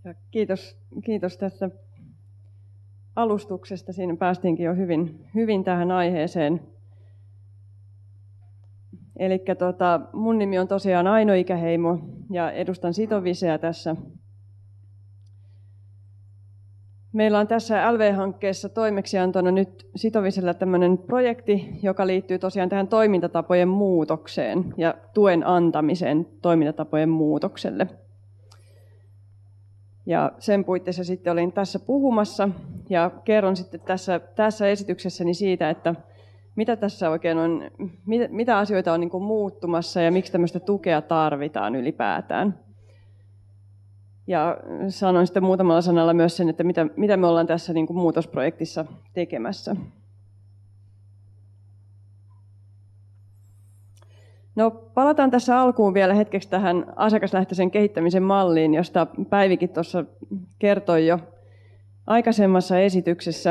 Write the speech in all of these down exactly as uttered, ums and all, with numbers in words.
Ja kiitos, kiitos tästä alustuksesta. Siinä päästiinkin jo hyvin, hyvin tähän aiheeseen. Eli tota, mun nimi on tosiaan Aino Ikäheimo ja edustan Sitovisea tässä. Meillä on tässä L V-hankkeessa toimeksiantona nyt Sitovisella tämmöinen projekti, joka liittyy tosiaan tähän toimintatapojen muutokseen ja tuen antamiseen toimintatapojen muutokselle. Ja sen puitteissa sitten olin tässä puhumassa ja kerron sitten tässä, tässä esityksessäni siitä, että mitä tässä oikein on, mitä, mitä asioita on niin kuin muuttumassa ja miksi tämmöistä tukea tarvitaan ylipäätään. Ja sanon sitten muutamalla sanalla myös sen, että mitä, mitä me ollaan tässä niin kuin muutosprojektissa tekemässä. No, palataan tässä alkuun vielä hetkeksi tähän asiakaslähtöisen kehittämisen malliin, josta Päivikin tuossa kertoi jo aikaisemmassa esityksessä.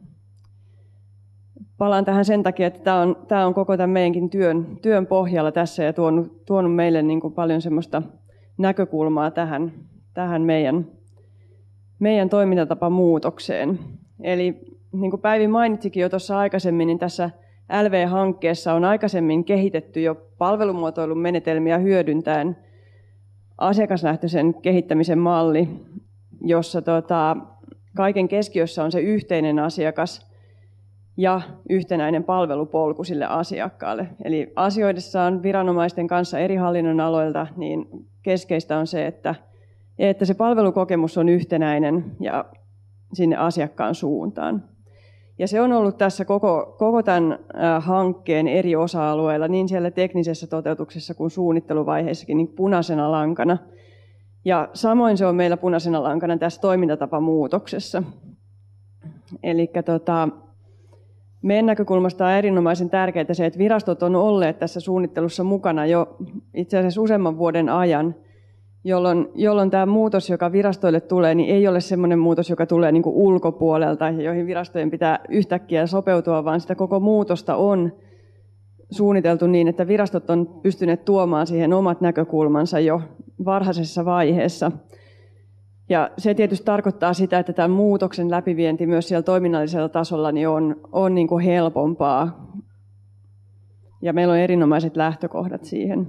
Palaan tähän sen takia, että tämä on, tämä on koko tämän meidänkin työn, työn pohjalla tässä ja tuonut, tuonut meille niin kuin paljon semmoista näkökulmaa tähän, tähän meidän, meidän toimintatapamuutokseen. Eli niin kuin Päivi mainitsikin jo tuossa aikaisemmin, niin tässä L V-hankkeessa on aikaisemmin kehitetty jo palvelumuotoilun menetelmiä hyödyntäen asiakaslähtöisen kehittämisen malli, jossa tota, kaiken keskiössä on se yhteinen asiakas ja yhtenäinen palvelupolku sille asiakkaalle. Eli asioidessaan viranomaisten kanssa eri hallinnonaloilta, niin keskeistä on se, että, että se palvelukokemus on yhtenäinen ja sinne asiakkaan suuntaan. Ja se on ollut tässä koko, koko tämän hankkeen eri osa-alueilla, niin siellä teknisessä toteutuksessa kuin suunnitteluvaiheessakin, niin punaisena lankana. Ja samoin se on meillä punaisena lankana tässä toimintatapamuutoksessa. Eli tota, meidän näkökulmasta on erinomaisen tärkeää se, että virastot on olleet tässä suunnittelussa mukana jo itse asiassa useamman vuoden ajan, jolloin, jolloin tämä muutos, joka virastoille tulee, niin ei ole sellainen muutos, joka tulee niin kuin ulkopuolelta ja joihin virastojen pitää yhtäkkiä sopeutua, vaan sitä koko muutosta on suunniteltu niin, että virastot on pystyneet tuomaan siihen omat näkökulmansa jo varhaisessa vaiheessa. Ja se tietysti tarkoittaa sitä, että tämän muutoksen läpivienti myös siellä toiminnallisella tasolla niin on, on niin kuin helpompaa. Ja meillä on erinomaiset lähtökohdat siihen.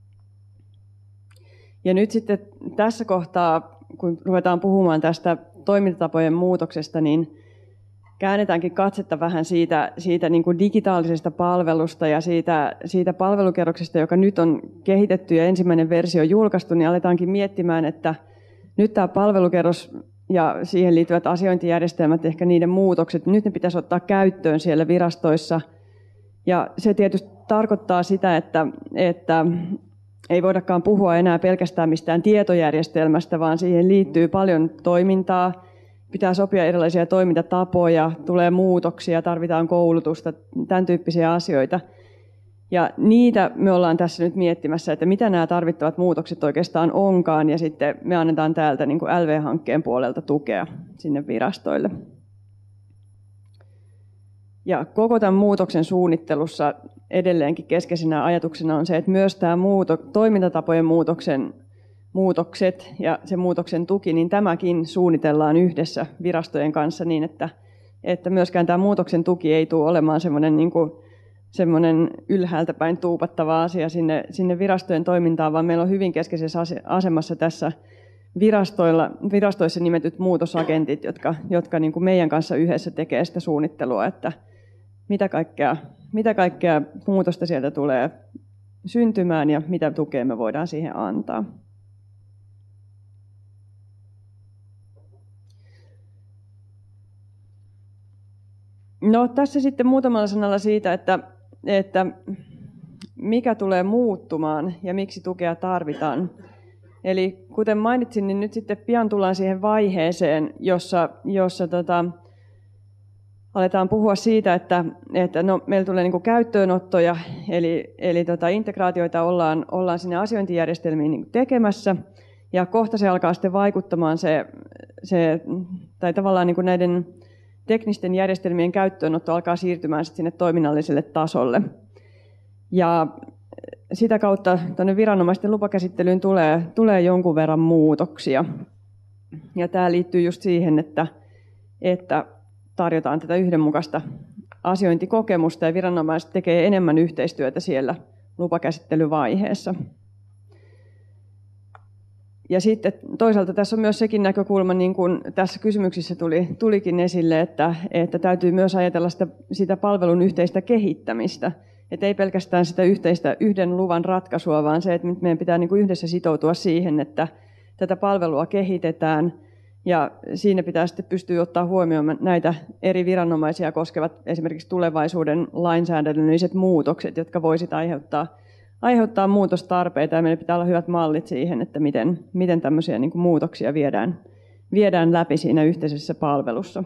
Ja nyt sitten tässä kohtaa, kun ruvetaan puhumaan tästä toimintatapojen muutoksesta, niin käännetäänkin katsetta vähän siitä, siitä niin kuin digitaalisesta palvelusta ja siitä, siitä palvelukerroksesta, joka nyt on kehitetty ja ensimmäinen versio julkaistu, niin aletaankin miettimään, että nyt tämä palvelukerros ja siihen liittyvät asiointijärjestelmät, ehkä niiden muutokset, nyt ne pitäisi ottaa käyttöön siellä virastoissa. Ja se tietysti tarkoittaa sitä, että, että ei voidakaan puhua enää pelkästään mistään tietojärjestelmästä, vaan siihen liittyy paljon toimintaa. Pitää sopia erilaisia toimintatapoja, tulee muutoksia, tarvitaan koulutusta, tämän tyyppisiä asioita. Ja niitä me ollaan tässä nyt miettimässä, että mitä nämä tarvittavat muutokset oikeastaan onkaan, ja sitten me annetaan täältä niin kuin L V-hankkeen puolelta tukea sinne virastoille. Ja koko tämän muutoksen suunnittelussa edelleenkin keskeisenä ajatuksena on se, että myös tämä muuto, toimintatapojen muutoksen, muutokset ja se muutoksen tuki, niin tämäkin suunnitellaan yhdessä virastojen kanssa niin, että, että myöskään tämä muutoksen tuki ei tule olemaan semmoinen niin kuin semmoinen ylhäältä päin tuupattava asia sinne, sinne virastojen toimintaan, vaan meillä on hyvin keskeisessä asemassa tässä virastoilla, virastoissa nimetyt muutosagentit, jotka, jotka niin kuin meidän kanssa yhdessä tekee sitä suunnittelua, että mitä kaikkea, mitä kaikkea muutosta sieltä tulee syntymään ja mitä tukea me voidaan siihen antaa. No, tässä sitten muutamalla sanalla siitä, että, että mikä tulee muuttumaan ja miksi tukea tarvitaan. Eli kuten mainitsin, niin nyt sitten pian tullaan siihen vaiheeseen, jossa, jossa tota, aletaan puhua siitä, että, että no, meillä tulee niin kuin käyttöönottoja, eli, eli tota, integraatioita ollaan, ollaan sinne asiointijärjestelmiin niin kuin tekemässä, ja kohta se alkaa sitten vaikuttamaan se, se tai tavallaan niin kuin näiden teknisten järjestelmien käyttöönotto alkaa siirtymään sitten sinne toiminnalliselle tasolle. Ja sitä kautta tuonne viranomaisten lupakäsittelyyn tulee, tulee jonkun verran muutoksia. Ja tämä liittyy just siihen, että, että tarjotaan tätä yhdenmukaista asiointikokemusta ja viranomaiset tekee enemmän yhteistyötä siellä lupakäsittelyvaiheessa. Ja sitten toisaalta tässä on myös sekin näkökulma, niin kuin tässä kysymyksissä tuli, tulikin esille, että, että täytyy myös ajatella sitä, sitä palvelun yhteistä kehittämistä. Että ei pelkästään sitä yhteistä yhden luvan ratkaisua, vaan se, että meidän pitää niin kuin yhdessä sitoutua siihen, että tätä palvelua kehitetään. Ja siinä pitää sitten pystyä ottaa huomioon näitä eri viranomaisia koskevat esimerkiksi tulevaisuuden lainsäädännölliset muutokset, jotka voisivat aiheuttaa, aiheuttaa muutostarpeita. Ja meillä pitää olla hyvät mallit siihen, että miten, miten tämmöisiä niin kuin muutoksia viedään, viedään läpi siinä yhteisessä palvelussa.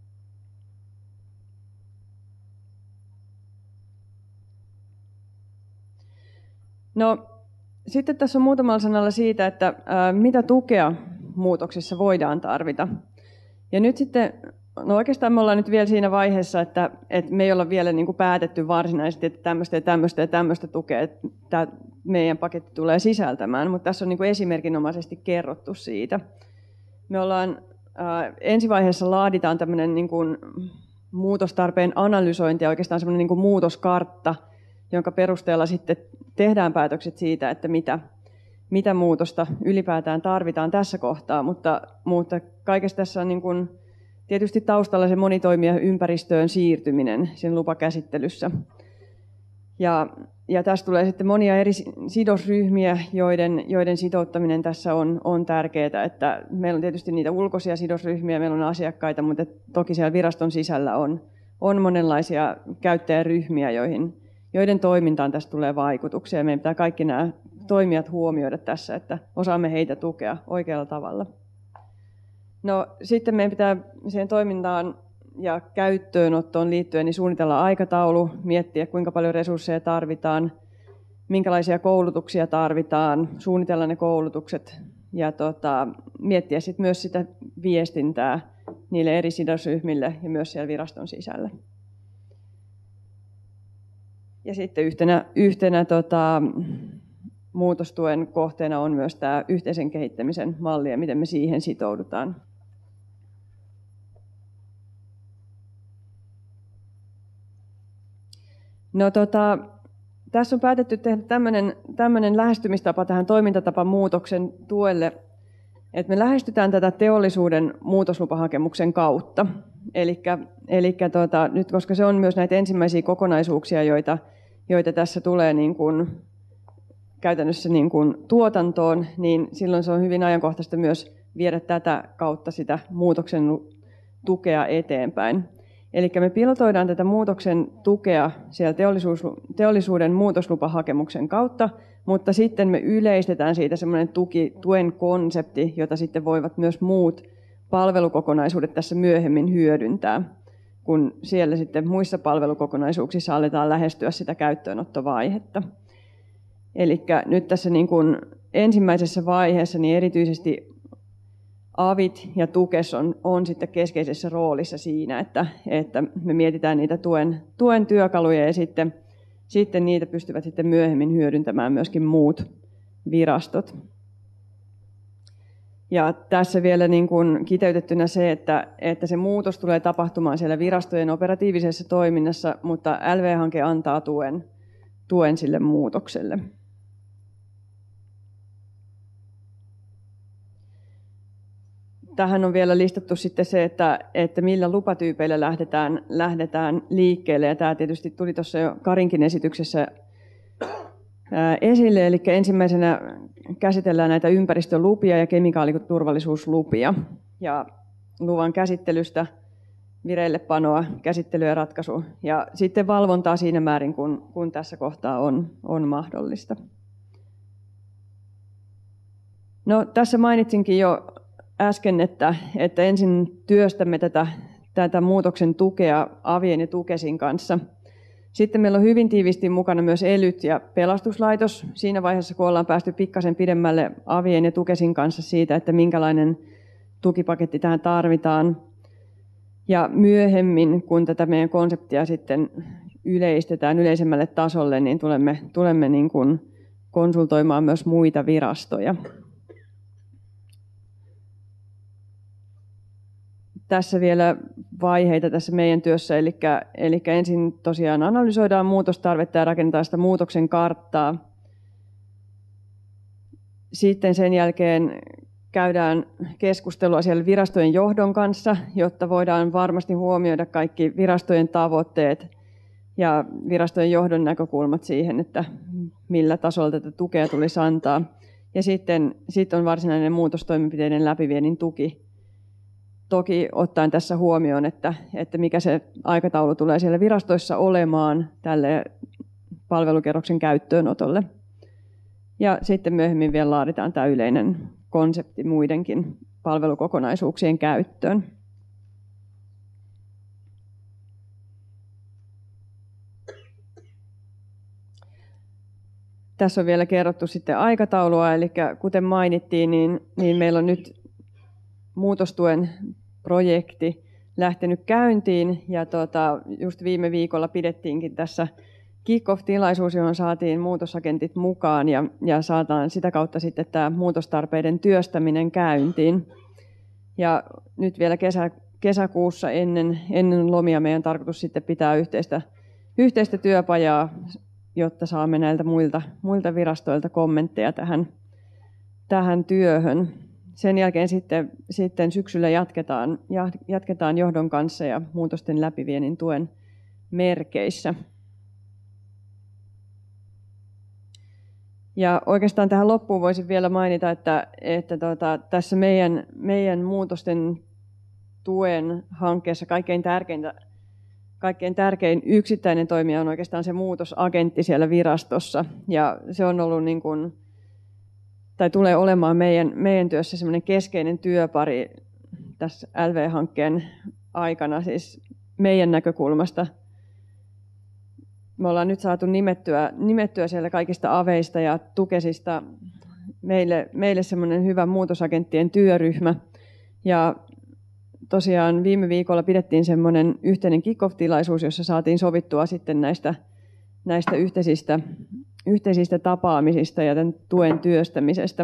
No, sitten tässä on muutamalla sanalla siitä, että ää, mitä tukea muutoksessa voidaan tarvita. Ja nyt sitten, no oikeastaan me ollaan nyt vielä siinä vaiheessa, että, että me ei olla vielä niin kuin päätetty varsinaisesti, että tämmöistä ja tämmöistä ja tämmöistä tukea tämä meidän paketti tulee sisältämään, mutta tässä on niin kuin esimerkinomaisesti kerrottu siitä. Me ollaan ää, ensivaiheessa laaditaan tämmöinen niin kuin muutostarpeen analysointi ja oikeastaan semmoinen niin kuin muutoskartta, jonka perusteella sitten tehdään päätökset siitä, että mitä, mitä muutosta ylipäätään tarvitaan tässä kohtaa, mutta, mutta kaikessa tässä on niin kuin tietysti taustalla se monitoimija ympäristöön siirtyminen siinä lupakäsittelyssä. Ja, ja tässä tulee sitten monia eri sidosryhmiä, joiden, joiden sitouttaminen tässä on, on tärkeää. Että meillä on tietysti niitä ulkoisia sidosryhmiä, meillä on asiakkaita, mutta toki siellä viraston sisällä on, on monenlaisia käyttäjäryhmiä, joihin joiden toimintaan tästä tulee vaikutuksia. Meidän pitää kaikki nämä toimijat huomioida tässä, että osaamme heitä tukea oikealla tavalla. No, sitten meidän pitää siihen toimintaan ja käyttöönottoon liittyen niin suunnitella aikataulu, miettiä kuinka paljon resursseja tarvitaan, minkälaisia koulutuksia tarvitaan, suunnitella ne koulutukset ja tota, miettiä sit myös sitä viestintää niille eri sidosryhmille ja myös siellä viraston sisällä. Ja sitten yhtenä, yhtenä tota, muutostuen kohteena on myös tämä yhteisen kehittämisen malli ja miten me siihen sitoudutaan. No, tota, tässä on päätetty tehdä tämmöinen, tämmöinen lähestymistapa tähän toimintatapamuutoksen tuelle, että me lähestytään tätä teollisuuden muutoslupahakemuksen kautta. Elikkä, elikkä tota, nyt koska se on myös näitä ensimmäisiä kokonaisuuksia, joita, joita tässä tulee niin kuin, käytännössä niin kuin tuotantoon, niin silloin se on hyvin ajankohtaista myös viedä tätä kautta sitä muutoksen tukea eteenpäin. Eli me pilotoidaan tätä muutoksen tukea siellä teollisuus, teollisuuden muutoslupahakemuksen kautta, mutta sitten me yleistetään siitä semmoinen tuki, tuen konsepti, jota sitten voivat myös muut palvelukokonaisuudet tässä myöhemmin hyödyntää, kun siellä sitten muissa palvelukokonaisuuksissa aletaan lähestyä sitä käyttöönottovaihetta. Eli nyt tässä niin kuin ensimmäisessä vaiheessa niin erityisesti avit ja tukes on, on sitten keskeisessä roolissa siinä, että, että me mietitään niitä tuen, tuen työkaluja ja sitten, sitten niitä pystyvät sitten myöhemmin hyödyntämään myöskin muut virastot. Ja tässä vielä niin kuin kiteytettynä se, että, että se muutos tulee tapahtumaan siellä virastojen operatiivisessa toiminnassa, mutta L V-hanke antaa tuen, tuen sille muutokselle. Tähän on vielä listattu sitten se, että, että millä lupatyypeillä lähdetään, lähdetään liikkeelle. Ja tämä tietysti tuli tuossa jo Karinkin esityksessä esille. Eli ensimmäisenä käsitellään näitä ympäristölupia ja kemikaaliturvallisuuslupia. Ja luvan käsittelystä, vireillepanoa, käsittely ja ratkaisu. Ja sitten valvontaa siinä määrin, kun, kun tässä kohtaa on, on mahdollista. No, tässä mainitsinkin jo äsken, että, että ensin työstämme tätä, tätä muutoksen tukea avien ja tukesin kanssa. Sitten meillä on hyvin tiiviisti mukana myös elyt ja pelastuslaitos siinä vaiheessa, kun ollaan päästy pikkasen pidemmälle avien ja tukesin kanssa siitä, että minkälainen tukipaketti tähän tarvitaan. Ja myöhemmin, kun tätä meidän konseptia sitten yleistetään yleisemmälle tasolle, niin tulemme, tulemme niin kuin konsultoimaan myös muita virastoja. tässä vielä vaiheita tässä meidän työssä, eli, eli ensin tosiaan analysoidaan muutostarvetta ja rakennetaan sitä muutoksen karttaa. Sitten sen jälkeen käydään keskustelua siellä virastojen johdon kanssa, jotta voidaan varmasti huomioida kaikki virastojen tavoitteet ja virastojen johdon näkökulmat siihen, että millä tasolla tätä tukea tulisi antaa. Ja sitten, sitten on varsinainen muutostoimenpiteiden läpiviennin tuki. Toki ottaen tässä huomioon, että, että mikä se aikataulu tulee siellä virastoissa olemaan tälle palvelukerroksen käyttöönotolle. Ja sitten myöhemmin vielä laaditaan tämä yleinen konsepti muidenkin palvelukokonaisuuksien käyttöön. Tässä on vielä kerrottu sitten aikataulua, eli kuten mainittiin, niin, niin meillä on nyt muutostuen projekti lähtenyt käyntiin, ja tuota, just viime viikolla pidettiinkin tässä kick-off-tilaisuus, johon saatiin muutosagentit mukaan, ja, ja saataan sitä kautta sitten tämä muutostarpeiden työstäminen käyntiin. Ja nyt vielä kesä, kesäkuussa ennen, ennen lomia meidän on tarkoitus sitten pitää yhteistä, yhteistä työpajaa, jotta saamme näiltä muilta, muilta virastoilta kommentteja tähän, tähän työhön. Sen jälkeen sitten, sitten syksyllä jatketaan, jatketaan johdon kanssa ja muutosten läpiviennin tuen merkeissä. Ja oikeastaan tähän loppuun voisin vielä mainita, että, että tuota, tässä meidän, meidän muutosten tuen hankkeessa kaikkein tärkeintä, kaikkein tärkein yksittäinen toimija on oikeastaan se muutosagentti siellä virastossa. Ja se on ollut niin kuin, tai tulee olemaan meidän, meidän työssä semmoinen keskeinen työpari tässä L V-hankkeen aikana, siis meidän näkökulmasta. Me ollaan nyt saatu nimettyä, nimettyä siellä kaikista aveista ja tukesista meille, meille semmoinen hyvä muutosagenttien työryhmä. Ja tosiaan viime viikolla pidettiin semmoinen yhteinen kick-off-tilaisuus, jossa saatiin sovittua sitten näistä, näistä yhteisistä, yhteisistä tapaamisista ja tämän tuen työstämisestä.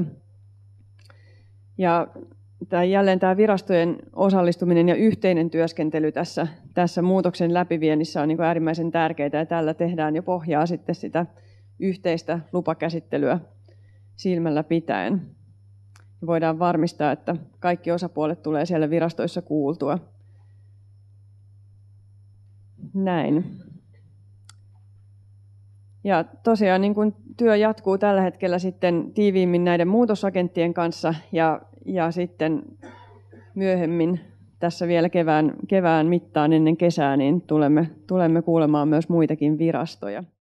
Ja tämä, jälleen tämä virastojen osallistuminen ja yhteinen työskentely tässä, tässä muutoksen läpiviennissä on niin kuin äärimmäisen tärkeää, ja tällä tehdään jo pohjaa sitten sitä yhteistä lupakäsittelyä silmällä pitäen. Voidaan varmistaa, että kaikki osapuolet tulee siellä virastoissa kuultua. Näin. Ja tosiaan niin kuin työ jatkuu tällä hetkellä sitten tiiviimmin näiden muutosagenttien kanssa, ja, ja sitten myöhemmin tässä vielä kevään, kevään mittaan ennen kesää niin tulemme, tulemme kuulemaan myös muitakin virastoja.